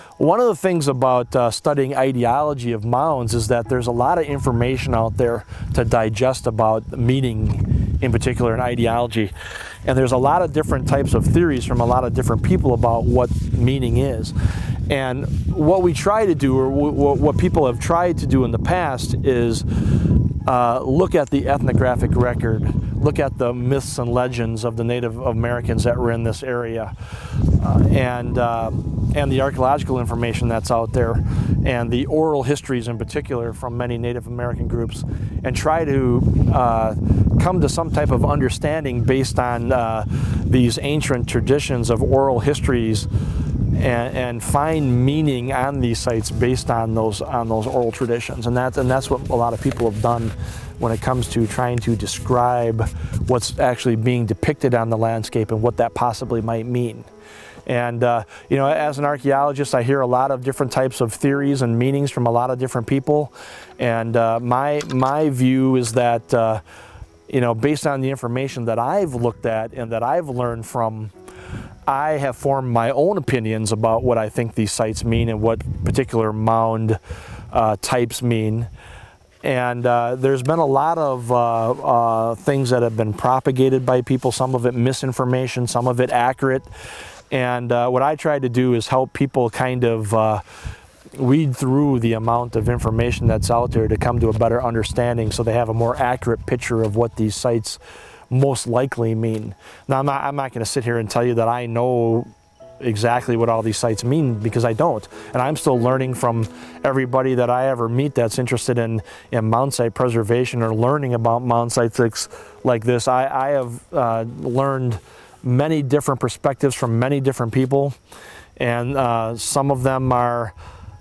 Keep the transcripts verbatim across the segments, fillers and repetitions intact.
one of the things about uh, studying ideology of mounds is that there's a lot of information out there to digest about meaning, in particular, and ideology. And there's a lot of different types of theories from a lot of different people about what meaning is. And what we try to do, or what people have tried to do in the past, is uh, look at the ethnographic record, look at the myths and legends of the Native Americans that were in this area, uh, and, uh, and the archaeological information that's out there, and the oral histories in particular from many Native American groups, and try to uh, come to some type of understanding based on uh, these ancient traditions of oral histories, and, and find meaning on these sites based on those on those oral traditions. And that's and that's what a lot of people have done when it comes to trying to describe what's actually being depicted on the landscape and what that possibly might mean. And uh, you know, as an archaeologist, I hear a lot of different types of theories and meanings from a lot of different people. And uh, my my view is that uh, you know, based on the information that I've looked at and that I've learned from, I have formed my own opinions about what I think these sites mean and what particular mound uh, types mean. And uh, there's been a lot of uh, uh, things that have been propagated by people, some of it misinformation, some of it accurate. And uh, what I try to do is help people kind of uh, weed through the amount of information that's out there to come to a better understanding, so they have a more accurate picture of what these sites most likely mean. Now, I'm not, I'm not going to sit here and tell you that I know exactly what all these sites mean, because I don't. And I'm still learning from everybody that I ever meet that's interested in, in mound site preservation or learning about mound sites like, like this. I, I have uh, learned many different perspectives from many different people, and uh, some of them are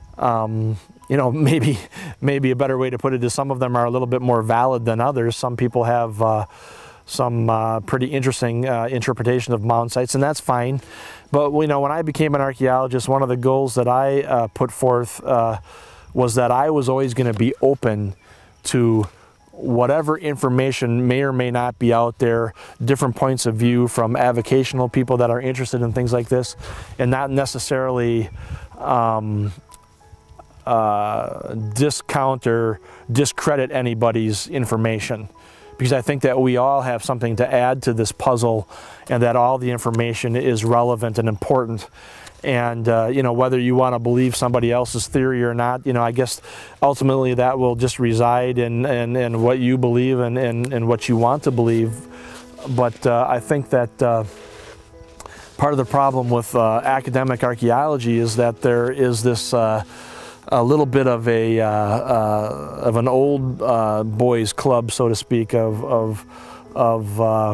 um, you know, maybe maybe a better way to put it is some of them are a little bit more valid than others. Some people have uh, some uh, pretty interesting uh, interpretation of mound sites, and that's fine. But you know, when I became an archaeologist, one of the goals that I uh, put forth uh, was that I was always going to be open to whatever information may or may not be out there, different points of view from avocational people that are interested in things like this, and not necessarily um, uh, discount or discredit anybody's information. Because I think that we all have something to add to this puzzle, and that all the information is relevant and important. And uh, you know, whether you want to believe somebody else's theory or not, you know, I guess ultimately that will just reside in, in, in what you believe and, and, and what you want to believe. But uh, I think that uh, part of the problem with uh, academic archaeology is that there is this uh, a little bit of a uh, uh, of an old uh, boys club, so to speak, of of of uh,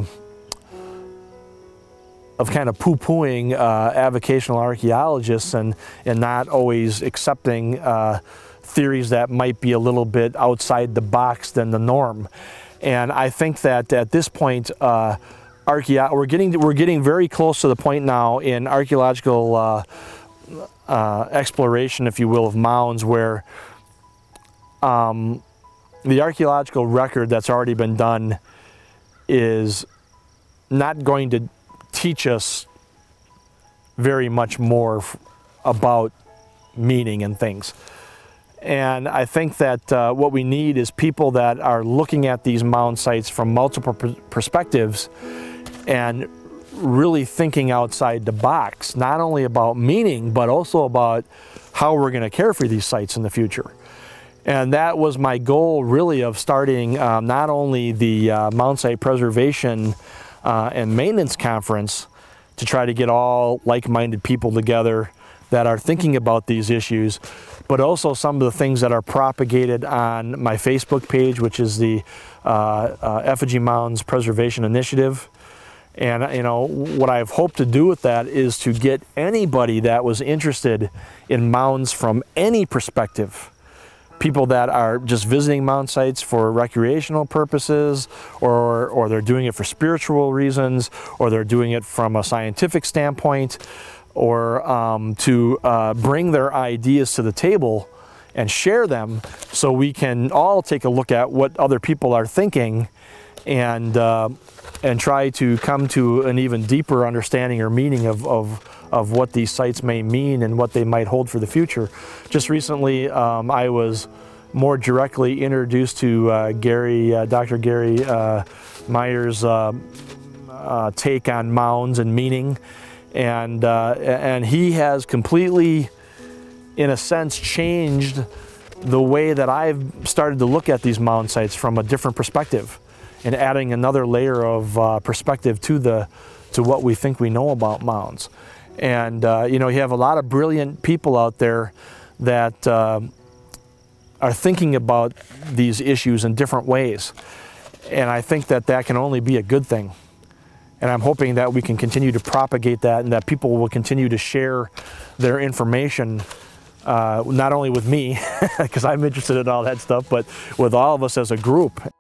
of kind of poo-pooing uh, avocational archaeologists, and and not always accepting uh, theories that might be a little bit outside the box than the norm. And I think that at this point, uh, archaeo we're getting we're getting very close to the point now in archaeological uh, uh, exploration, if you will, of mounds, where um, the archaeological record that's already been done is not going to teach us very much more about meaning and things. And I think that uh, what we need is people that are looking at these mound sites from multiple pr perspectives and really thinking outside the box, not only about meaning, but also about how we're going to care for these sites in the future. And that was my goal, really, of starting um, not only the uh, mound site preservation uh, and maintenance conference to try to get all like-minded people together that are thinking about these issues, but also some of the things that are propagated on my Facebook page, which is the uh, uh, Effigy Mounds Preservation Initiative. And you know, what I've hoped to do with that is to get anybody that was interested in mounds from any perspective, people that are just visiting mound sites for recreational purposes, or, or they're doing it for spiritual reasons, or they're doing it from a scientific standpoint, or um, to uh, bring their ideas to the table and share them, so we can all take a look at what other people are thinking and uh, and try to come to an even deeper understanding or meaning of, of of what these sites may mean and what they might hold for the future. Just recently, um, I was more directly introduced to uh, Gary, uh, Doctor Gary uh, Meyer's uh, uh, take on mounds and meaning, and uh, and he has completely, in a sense, changed the way that I've started to look at these mound sites from a different perspective, and adding another layer of uh, perspective to the to what we think we know about mounds. And uh, you know, you have a lot of brilliant people out there that uh, are thinking about these issues in different ways, and I think that that can only be a good thing. And I'm hoping that we can continue to propagate that, and that people will continue to share their information, uh, not only with me, because I'm interested in all that stuff, but with all of us as a group.